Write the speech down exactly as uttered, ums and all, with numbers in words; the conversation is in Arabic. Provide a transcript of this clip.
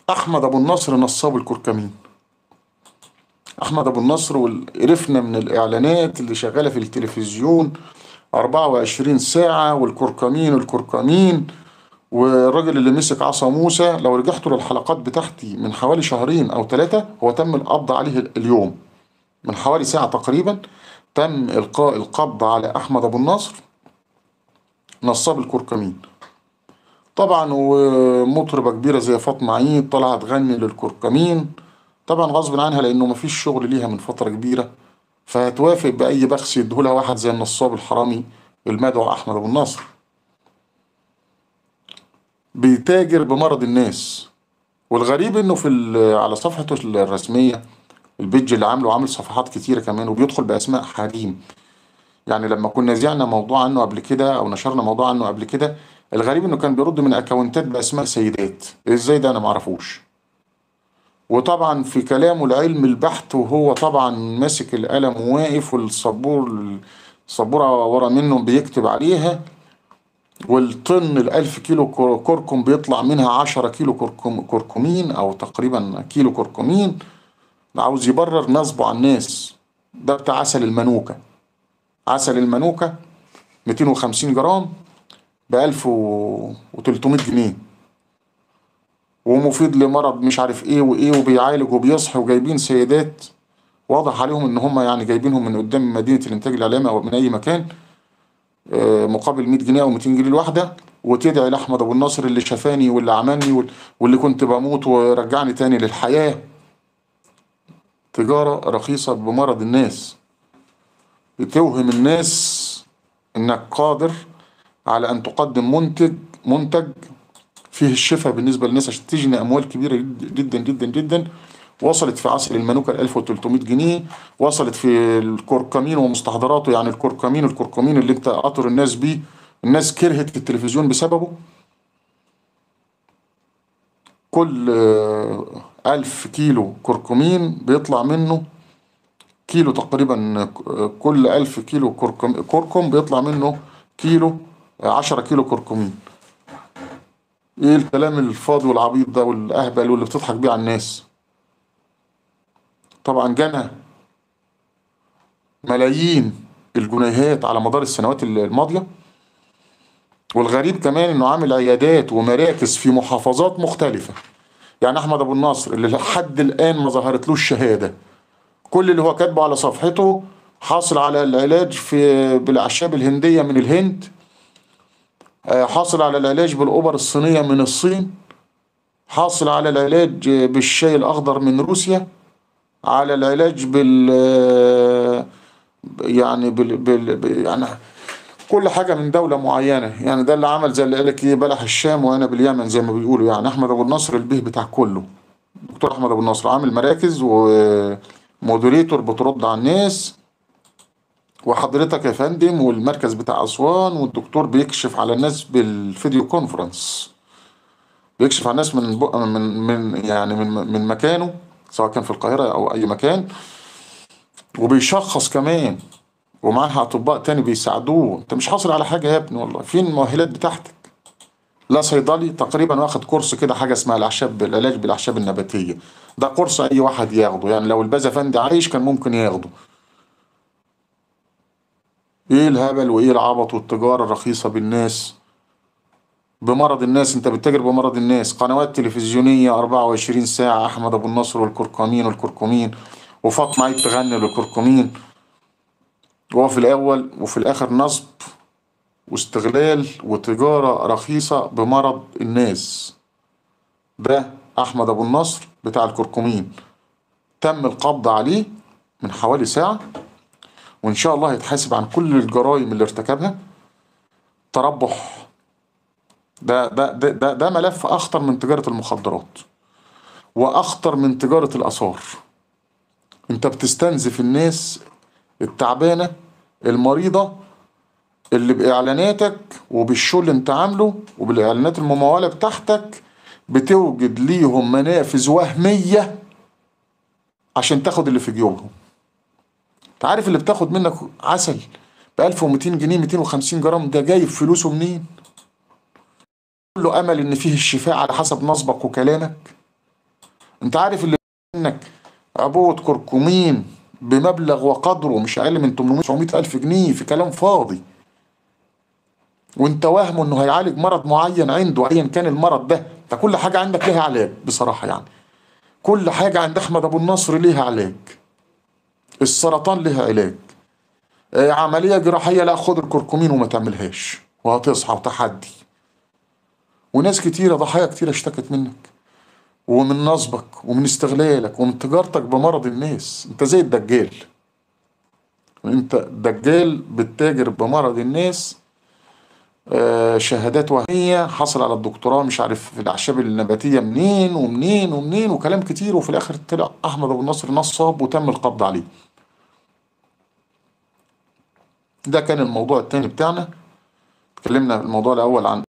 احمد ابو النصر نصاب الكركمين. احمد ابو النصر وعرفنا من الاعلانات اللي شغاله في التلفزيون أربعة وعشرين ساعه، والكركمين الكركمين. والراجل اللي مسك عصا موسى، لو رجعتوا للحلقات بتاعتي من حوالي شهرين او ثلاثه، هو تم القبض عليه اليوم من حوالي ساعه تقريبا. تم القاء القبض على احمد ابو النصر نصاب الكركمين. طبعا ومطربة كبيرة زي فاطمة عيد طلعت تغني للكركمين، طبعا غصب عنها لأنه مفيش شغل ليها من فترة كبيرة، فهتوافق بأي بخس يديهولها واحد زي النصاب الحرامي المدعو أحمد أبو النصر. بيتاجر بمرض الناس. والغريب إنه في ال- على صفحته الرسمية، البيج اللي عامله، عامل صفحات كتيرة كمان، وبيدخل بأسماء حريم. يعني لما كنا زعنا موضوع عنه قبل كده أو نشرنا موضوع عنه قبل كده، الغريب إنه كان بيرد من أكونتات بأسماء سيدات. إزاي ده أنا معرفوش. وطبعا في كلامه العلم البحت، وهو طبعا ماسك القلم وواقف، والسبور السبورة ورا منه بيكتب عليها. والطن الألف كيلو كر- كركم بيطلع منها عشرة كيلو كركم كركمين، أو تقريبا كيلو كركمين. عاوز يبرر نصبه على الناس. ده بتاع عسل المنوكة. عسل المنوكة مئتين وخمسين جرام ب ألف وتلتمية جنيه، ومفيد لمرض مش عارف ايه وايه، وبيعالج وبيصحي، وجايبين سيدات واضح عليهم ان هم يعني جايبينهم من قدام مدينه الانتاج الاعلامي او من اي مكان، آه، مقابل مية جنيه او مئتين جنيه الواحده، وتدعي لاحمد ابو النصر اللي شفاني واللي عملني وال- واللي كنت بموت ورجعني تاني للحياه. تجاره رخيصه بمرض الناس. بتوهم الناس انك قادر على ان تقدم منتج منتج فيه الشفاء بالنسبه للناس، عشان تجني اموال كبيره جدا جدا جدا. وصلت في عسل المانوكا ل ألف وتلتمية جنيه. وصلت في الكركمين ومستحضراته، يعني الكركمين الكركمين اللي انت قاطر الناس بيه، الناس كرهت التلفزيون بسببه. كل آه، ألف كيلو كركمين بيطلع منه كيلو تقريبا. آه، كل ألف كيلو كركم, كركم بيطلع منه كيلو، آه، عشرة كيلو كركمين. ايه الكلام الفاضي والعبيط ده والاهبل واللي بتضحك بيه على الناس؟ طبعا جنى ملايين الجنيهات على مدار السنوات الماضية. والغريب كمان انه عامل عيادات ومراكز في محافظات مختلفة. يعني احمد ابو النصر اللي لحد الان ما ظهرتلوش شهادة، كل اللي هو كاتبه على صفحته حاصل على العلاج في بالاعشاب الهندية من الهند، آه، حاصل على العلاج بالأوبر الصينية من الصين، حاصل على العلاج بالشاي الأخضر من روسيا، على العلاج بال آه، يعني بال, بال... يعني كل حاجة من دولة معينة. يعني ده اللي عمل زي اللي قالك ايه، بلح الشام وانا باليمن زي ما بيقولوا. يعني احمد ابو النصر البيه بتاع كله. دكتور احمد ابو النصر عامل مراكز ومودريتور بترد على الناس، وحضرتك يا فندم، والمركز بتاع اسوان، والدكتور بيكشف على الناس بالفيديو كونفرنس. بيكشف على الناس من بق- من من يعني من من مكانه، سواء كان في القاهرة او اي مكان. وبيشخص كمان، ومعاها اطباء تاني بيساعدوه. انت مش حاصل على حاجة يا ابني والله، فين المؤهلات بتاعتك؟ لا صيدلي تقريبا واخد كورس كده، حاجه اسمها الاعشاب، العلاج بالاعشاب النباتيه. ده كورس اي واحد ياخده، يعني لو البازا فندي عايش كان ممكن ياخده. ايه الهبل وايه العبط والتجاره الرخيصه بالناس، بمرض الناس. انت بتتاجر بمرض الناس. قنوات تلفزيونيه أربعة وعشرين ساعه احمد ابو النصر والكركمين والكركمين، وفاطمه عيد تغني للكركمين. وهو في الاول وفي الاخر نصب واستغلال وتجاره رخيصه بمرض الناس. ده احمد ابو النصر بتاع الكركمين. تم القبض عليه من حوالي ساعة، وإن شاء الله هيتحاسب عن كل الجرائم اللي ارتكبها. تربح. ده ده ده ده, ده ملف أخطر من تجارة المخدرات، وأخطر من تجارة الآثار. أنت بتستنزف الناس التعبانة المريضة، اللي بإعلاناتك وبالشو اللي أنت عامله وبالإعلانات الممولة بتاعتك بتوجد ليهم منافذ وهمية عشان تاخد اللي في جيوبهم. انت عارف اللي بتاخد منك عسل ب ألف ومئتين جنيه مئتين وخمسين جرام، ده جايب فلوسه منين؟ كله امل ان فيه الشفاء على حسب نصبك وكلامك. انت عارف اللي انك عبوة كركمين بمبلغ وقدره مش اقل من ثمانمائة تسعمائة الف جنيه في كلام فاضي، وانت واهمه انه هيعالج مرض معين عنده ايا كان المرض ده. فكل حاجه عندك لها علاج بصراحه يعني، كل حاجه عند احمد ابو النصر ليها علاج. السرطان لها علاج، آه، عمليه جراحيه لا خد الكركمين وما تعملهاش وهتصحى وتحدي. وناس كتيره ضحايا كتيره اشتكت منك ومن نصبك ومن استغلالك ومن تجارتك بمرض الناس. انت زي الدجال، انت دجال بتتاجر بمرض الناس. آه، شهادات وهمية، حصل على الدكتوراه مش عارف في الأعشاب النباتية منين ومنين ومنين وكلام كتير، وفي الآخر طلع أحمد أبو النصر نصاب وتم القبض عليه. ده كان الموضوع التاني بتاعنا. اتكلمنا الموضوع الأول عن